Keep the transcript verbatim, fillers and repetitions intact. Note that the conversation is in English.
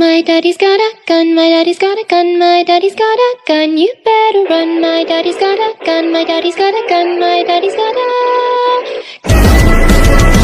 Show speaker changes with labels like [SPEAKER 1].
[SPEAKER 1] My daddy's got a gun, my daddy's got a gun, my daddy's got a gun, you better run. My daddy's got a gun, my daddy's got a gun, my daddy's got a gun.